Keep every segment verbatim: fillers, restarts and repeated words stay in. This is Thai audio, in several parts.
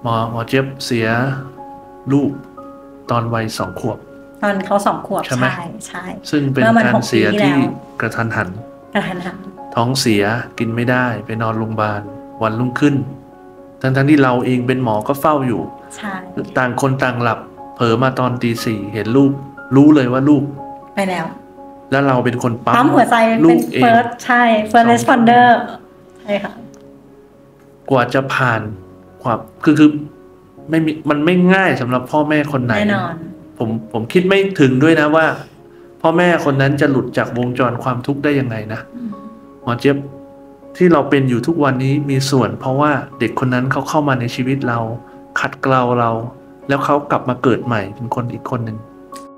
หมอหมอเจี๊ยบเสียลูกตอนวัยสองขวบตอนเขาสองขวบใช่ไหมใช่ใช่ซึ่งเป็นการเสียที่กระทันหันกระทันหันท้องเสียกินไม่ได้ไปนอนโรงพยาบาลวันรุ่งขึ้นทั้งทั้งที่เราเองเป็นหมอก็เฝ้าอยู่ใช่ต่างคนต่างหลับเผลอมาตอนตีสี่เห็นลูกรู้เลยว่าลูกไปแล้วแล้วเราเป็นคนปั๊มปั๊มหัวใจเป็นเฟิร์สใช่เฟิร์สเรสปอนเดอร์ใช่ค่ะกว่าจะผ่านความคือคือไม่มีมันไม่ง่ายสำหรับพ่อแม่คนไหนแน่นอนผมผมคิดไม่ถึงด้วยนะว่าพ่อแม่คนนั้นจะหลุดจากวงจรความทุกข์ได้ยังไงนะหมอเจี๊ยบที่เราเป็นอยู่ทุกวันนี้มีส่วนเพราะว่าเด็กคนนั้นเขาเข้ามาในชีวิตเราขัดเกลาเราแล้วเขากลับมาเกิดใหม่เป็นคนอีกคนหนึ่ง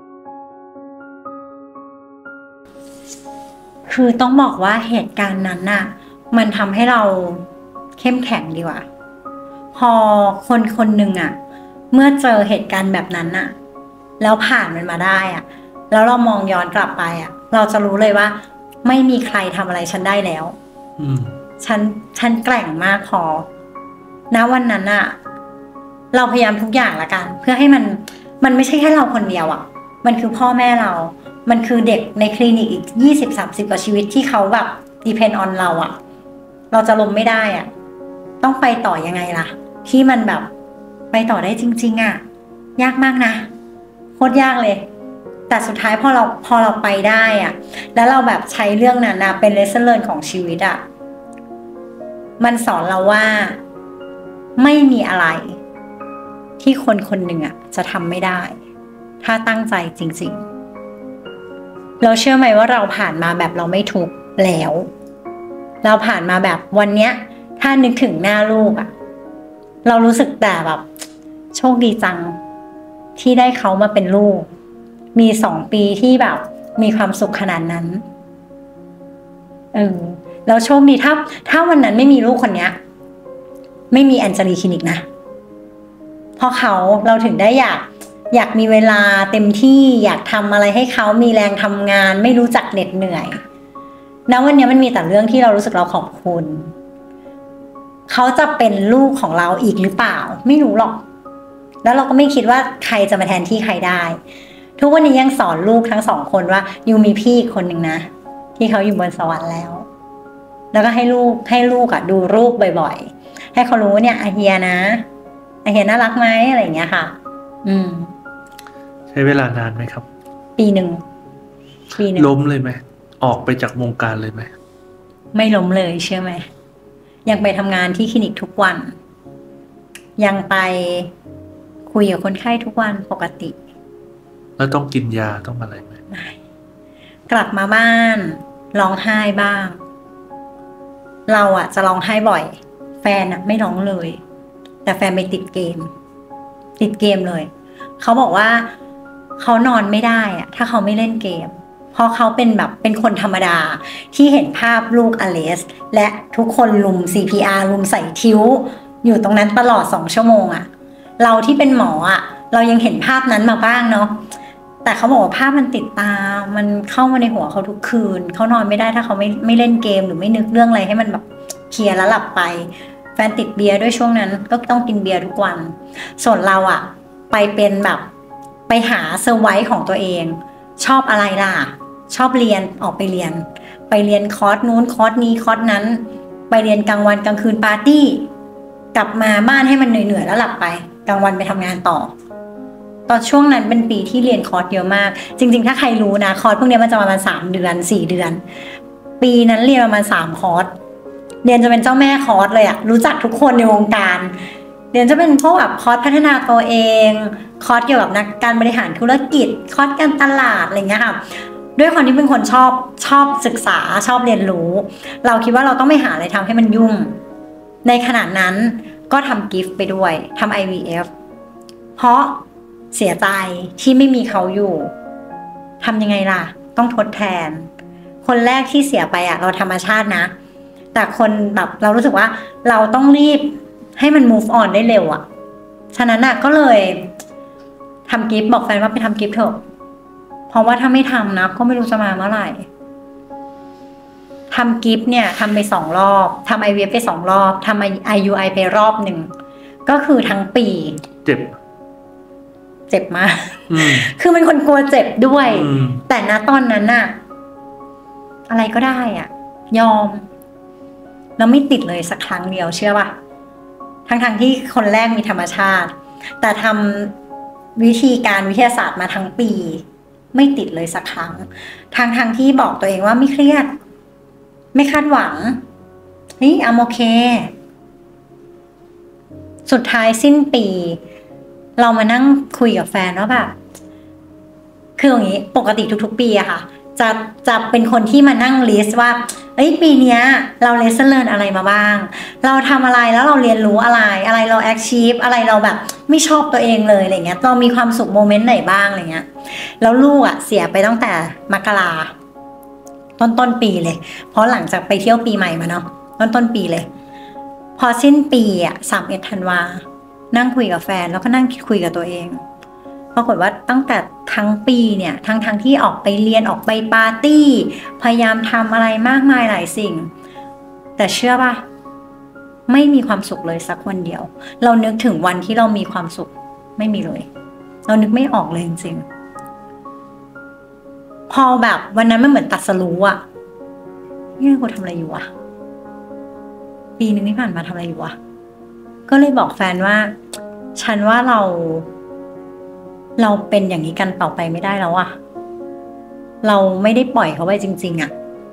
คือต้องบอกว่าเหตุการณ์นั้นน่ะมันทำให้เราเข้มแข็งดีกว่าพอคนคนหนึ่งอ่ะเมื่อเจอเหตุการณ์แบบนั้นน่ะแล้วผ่านมันมาได้อ่ะแล้วเรามองย้อนกลับไปอ่ะเราจะรู้เลยว่าไม่มีใครทำอะไรฉันได้แล้วฉันฉันแกร่งมากพอณวันนั้นอ่ะเราพยายามทุกอย่างละกันเพื่อให้มันมันไม่ใช่แค่เราคนเดียวอ่ะมันคือพ่อแม่เรามันคือเด็กในคลินิกอีกยี่สิบสามสิบกว่าชีวิตที่เขาแบบ depend on เราอ่ะเราจะล้มไม่ได้อ่ะต้องไปต่อยังไงล่ะที่มันแบบไปต่อได้จริงๆอ่ะยากมากนะโคตรยากเลยแต่สุดท้ายพอเราพอเราไปได้อ่ะแล้วเราแบบใช้เรื่องนั้นนะเป็น lesson learn ของชีวิตอ่ะมันสอนเราว่าไม่มีอะไรที่คนคนหนึ่งอ่ะจะทำไม่ได้ถ้าตั้งใจจริงๆเราเชื่อไหมว่าเราผ่านมาแบบเราไม่ทุกข์แล้วเราผ่านมาแบบวันเนี้ยถ้านึกถึงหน้าลูกอ่ะเรารู้สึกแต่แบบโชคดีจังที่ได้เขามาเป็นลูกมีสองปีที่แบบมีความสุขขนาดนั้นเออแล้วโชคดีถ้าถ้าวันนั้นไม่มีลูกคนเนี้ยไม่มีแอนเจลีคลินิกนะเพราะเขาเราถึงได้อยากอยากมีเวลาเต็มที่อยากทำอะไรให้เขามีแรงทำงานไม่รู้จักเหน็ดเหนื่อยณวันนี้มันมีแต่เรื่องที่เรารู้สึกเราขอบคุณเขาจะเป็นลูกของเราอีกหรือเปล่าไม่รู้หรอกแล้วเราก็ไม่คิดว่าใครจะมาแทนที่ใครได้ทุกวันนี้ยังสอนลูกทั้งสองคนว่ายูมีพี่อีกคนหนึ่งนะที่เขาอยู่บนสวรรค์แล้วแล้วก็ให้ลูกให้ลูกอะดูรูปบ่อยๆให้เขารู้เนี่ยอาเฮียนะอาเฮียน่ารักไหมอะไรอย่างเงี้ยค่ะอืมใช้เวลานานไหมครับปีหนึ่งปีหนึ่งล้มเลยไหมออกไปจากวงการเลยไหมไม่ล้มเลยเชื่อไหมยังไปทำงานที่คลินิกทุกวันยังไปคุยกับคนไข้ทุกวันปกติแล้วต้องกินยาต้องอะไรไหมไม่กลับมาบ้านร้องไห้บ้างเราอะจะร้องไห้บ่อยแฟนอะไม่ร้องเลยแต่แฟนไปติดเกมติดเกมเลยเขาบอกว่าเขานอนไม่ได้อะถ้าเขาไม่เล่นเกมเพราะเขาเป็นแบบเป็นคนธรรมดาที่เห็นภาพลูกอเลสและทุกคนลุม ซี พี อาร์ ลุมใส่ทิ้วอยู่ตรงนั้นตลอดสองชั่วโมงอะเราที่เป็นหมออะเรายังเห็นภาพนั้นมาบ้างเนาะแต่เขาบอกว่าภาพมันติดตามันเข้ามาในหัวเขาทุกคืนเขานอนไม่ได้ถ้าเขาไม่ไม่เล่นเกมหรือไม่นึกเรื่องอะไรให้มันแบบเคลียร์แล้วหลับไปแฟนติดเบียร์ด้วยช่วงนั้นก็ต้องกินเบียร์ทุกวันส่วนเราอะไปเป็นแบบไปหาเซอร์ไวส์ของตัวเองชอบอะไรล่ะชอบเรียนออกไปเรียนไปเรียนคอร์สนู้นคอร์สนี้คอร์สนั้นไปเรียนกลางวันกลางคืนปาร์ตี้กลับมาบ้านให้มันเหนื่อยๆแล้วหลับไปกลางวันไปทำงานต่อตอนช่วงนั้นเป็นปีที่เรียนคอร์สเยอะมากจริงๆถ้าใครรู้นะคอร์สพวกนี้มันจะประมาณสามเดือนสี่เดือนปีนั้นเรียนประมาณสามคอร์สเรียนจะเป็นเจ้าแม่คอร์สเลยอะรู้จักทุกคนในวงการเรียนจะเป็นพวกแบบคอร์สพัฒนาตัวเองคอร์สเกี่ยวกับนักการบริหารธุรกิจคอร์สการตลาดอะไรเงี้ยค่ะด้วยความที่เป็นคนชอบชอบศึกษาชอบเรียนรู้เราคิดว่าเราต้องไม่หาอะไรทำให้มันยุ่งในขณะนั้นก็ทำกิฟต์ไปด้วยทำ ไอ วี เอฟ เพราะเสียใจที่ไม่มีเขาอยู่ทำยังไงล่ะต้องทดแทนคนแรกที่เสียไปอ่ะเราธรรมชาตินะแต่คนแบบเรารู้สึกว่าเราต้องรีบให้มัน move on ได้เร็วอ่ะฉะนั้นอ่ะก็เลยทำกิฟต์บอกแฟนว่าไปทำกิฟต์เถอะเพราะว่าถ้าไม่ทำนะก็ไม่รู้จะมาเมื่อไหร่ทำกิฟต์เนี่ยทำไปสองรอบทำ ไอ วี เอฟ ไปสองรอบทำ ไอ ยู ไอ ไปรอบหนึ่งก็คือทั้งปีเจ็บเจ็บมากคือเป็นคนกลัวเจ็บด้วยแต่ณตอนนั้นน่ะอะไรก็ได้อ่ะยอมแล้วไม่ติดเลยสักครั้งเดียวเชื่อป่ะทั้งๆที่คนแรกมีธรรมชาติแต่ทำวิธีการวิทยาศาสตร์มาทั้งปีไม่ติดเลยสักครั้งทางทางที่บอกตัวเองว่าไม่เครียดไม่คาดหวังนี่อ่ะโอเคสุดท้ายสิ้นปีเรามานั่งคุยกับแฟนว่าแบบคืออย่างนี้ปกติทุกๆปีอะค่ะจะจะเป็นคนที่มานั่งลิสต์ว่าเอ้ยปีเนี้ยเราเลสเซอร์เลิร์นอะไรมาบ้างเราทำอะไรแล้วเราเรียนรู้อะไรอะไรเราแอคชีฟอะไรเราแบบไม่ชอบตัวเองเลยอะไรเงี้ยเรามีความสุขโมเมนต์ไหนบ้างอะไรเงี้ยแล้วลูกอะเสียไปตั้งแต่มกราต้นต้นปีเลยเพราะหลังจากไปเที่ยวปีใหม่มาเนาะต้นต้นปีเลยพอสิ้นปีอะสามเอ็ดธันวานั่งคุยกับแฟนแล้วก็นั่งคุยกับตัวเองปรากฏว่าตั้งแต่ทั้งปีเนี่ยทั้งทั้งที่ออกไปเรียนออกไปปาร์ตี้พยายามทำอะไรมากมายหลายสิ่งแต่เชื่อป่ะไม่มีความสุขเลยสักวันเดียวเรานึกถึงวันที่เรามีความสุขไม่มีเลยเรานึกไม่ออกเลยจริงๆพอแบบวันนั้นมันเหมือนตัดสรู้อะเนี่ยกูทำอะไรอยู่อะปีนึงที่ผ่านมาทำอะไรอยู่อะก็เลยบอกแฟนว่าฉันว่าเราเราเป็นอย่างนี้กันต่อไปไม่ได้แล้วอะเราไม่ได้ปล่อยเขาไปจริงๆอะ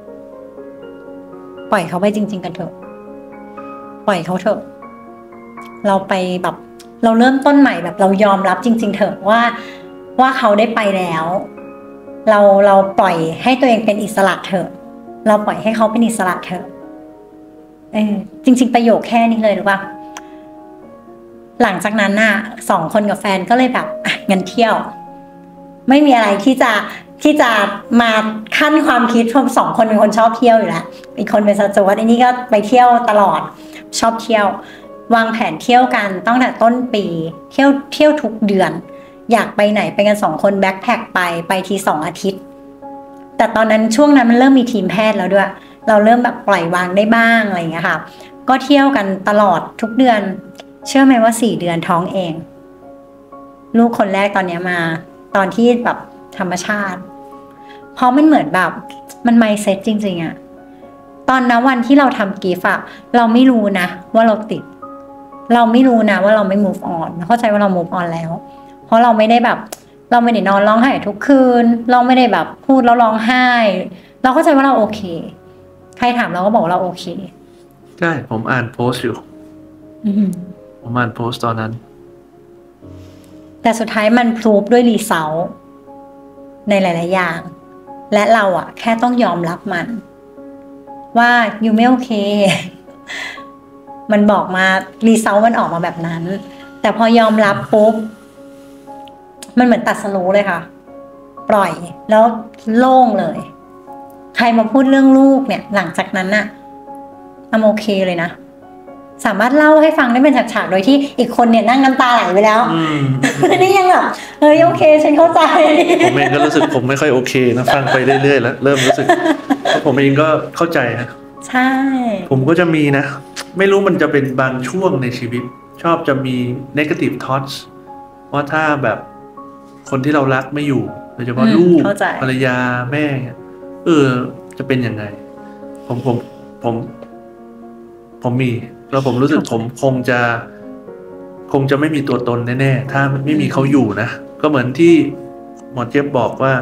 ปล่อยเขาไปจริงๆกันเถอะปล่อยเขาเถอะเราไปแบบเราเริ่มต้นใหม่แบบเรายอมรับจริงๆเถอะว่าว่าเขาได้ไปแล้วเราเราปล่อยให้ตัวเองเป็นอิสระเถอะเราปล่อยให้เขาเป็นอิสระเถอะเออจริงๆประโยคแค่นี้เลยหรือเปล่าหลังจากนั้นน่ะสองคนกับแฟนก็เลยแบบอ่ะงั้นเที่ยวไม่มีอะไรที่จะที่จะมาขั้นความคิดเพราะสองคนเป็นคนชอบเที่ยวอยู่แล้วอีกคนเป็นสจวตอันนี้ก็ไปเที่ยวตลอดชอบเที่ยววางแผนเที่ยวกันตั้งแต่ต้นปีเที่ยวเที่ยวทุกเดือนอยากไปไหนไปกันสองคนแบ็คแพ็คไปไปทีสองอาทิตย์แต่ตอนนั้นช่วงนั้นมันเริ่มมีทีมแพทย์แล้วด้วยเราเริ่มแบบปล่อยวางได้บ้างอะไรอย่างเงี้ยค่ะก็เที่ยวกันตลอดทุกเดือนเชื่อไหมว่าสี่เดือนท้องเองลูกคนแรกตอนนี้มาตอนที่แบบธรรมชาติเพราะมันเหมือนแบบมันไมน์เซ็ตจริงๆอะตอนนั้นวันที่เราทำกีฟอะเราไม่รู้นะว่าเราติดเราไม่รู้นะว่าเราไม่ move on เข้าใจว่าเรา move on แล้วเพราะเราไม่ได้แบบเราไม่ได้นอนร้องไห้ทุกคืนเราไม่ได้แบบพูดแล้วร้องไห้เราเข้าใจว่าเราโอเคใครถามเราก็บอกว่าเราโอเคใช่ผมอ่านโพสต์อยู่ผมอ่านโพสต์ตอนนั้นแต่สุดท้ายมันพรูฟด้วยรีเซลในหลายๆอย่างและเราอะแค่ต้องยอมรับมันว่าอยู่ไม่โอเคมันบอกมารีเซลมันออกมาแบบนั้นแต่พอยอมรับปุ๊บมันเหมือนตัดสโลว์เลยค่ะปล่อยแล้วโล่งเลยใครมาพูดเรื่องลูกเนี่ยหลังจากนั้นน่ะอโอเคเลยนะสามารถเล่าให้ฟังได้เป็นฉากๆโดยที่อีกคนเนี่ยนั่งน้ำตาไหลไปแล้วนี่ยังแบบเฮ้ยโอเคฉันเข้าใจผมเองก็รู้สึกผมไม่ค่อยโอเคนะฟังไปเรื่อยๆแล้วเริ่มรู้สึกผมเองก็เข้าใจนะใช่ผมก็จะมีนะไม่รู้มันจะเป็นบางช่วงในชีวิตชอบจะมี negative thoughts ว่าถ้าแบบคนที่เรารักไม่อยู่โดยเฉพาะลูกภรรยาแม่เออจะเป็นยังไงผมผมผมผมมีแล้วผมรู้สึกผมคงจะคงจะไม่มีตัวตนแน่ๆถ้าไม่มีเขาอยู่นะก็เหมือนที่หมอเจี๊ยบบอกว่า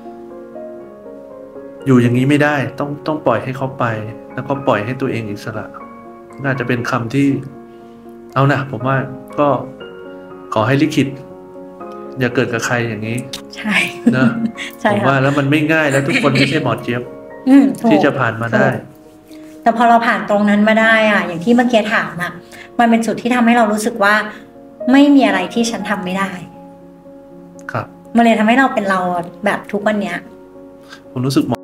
อยู่อย่างนี้ไม่ได้ต้องต้องปล่อยให้เขาไปแล้วก็ปล่อยให้ตัวเองอิสระน่าจะเป็นคำที่เอานะผมว่าก็ขอให้ลิขิตอย่าเกิดกับใครอย่างนี้ใช่นะผมว่าแล้วมันไม่ง่ายแล้วทุกคนไม่ใช่หมอเจี๊ยบที่จะผ่านมาได้แต่พอเราผ่านตรงนั้นมาได้อ่ะอย่างที่เมื่อกี้ถามอ่ะมันเป็นจุดที่ทำให้เรารู้สึกว่าไม่มีอะไรที่ฉันทำไม่ได้ครับมันเลยทำให้เราเป็นเราแบบทุกวันเนี้ยผมรู้สึก